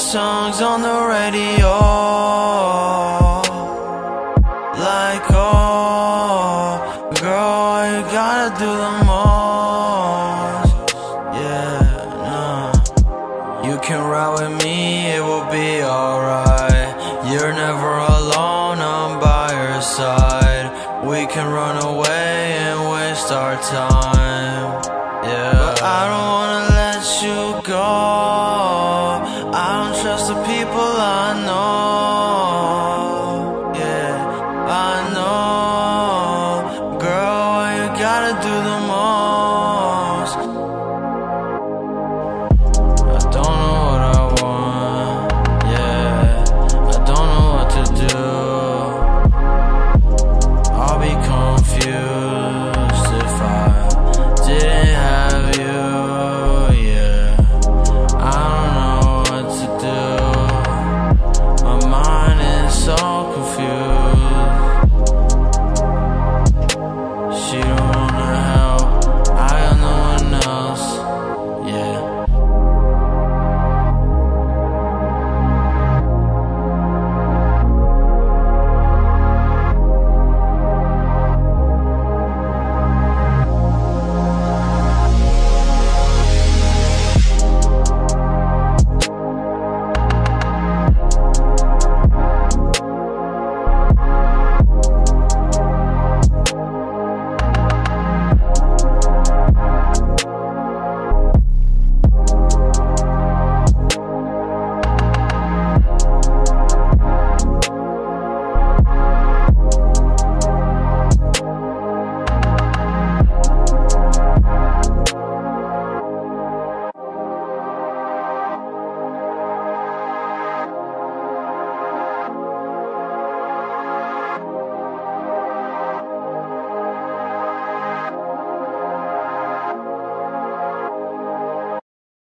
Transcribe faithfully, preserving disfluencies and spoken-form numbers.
songs on the radio, like, oh, girl, you gotta do the most. Yeah, nah. You can ride with me, it will be alright. You're never alone, I'm by your side. We can run away and waste our time. Yeah, but I don't wanna let you go. I don't trust the people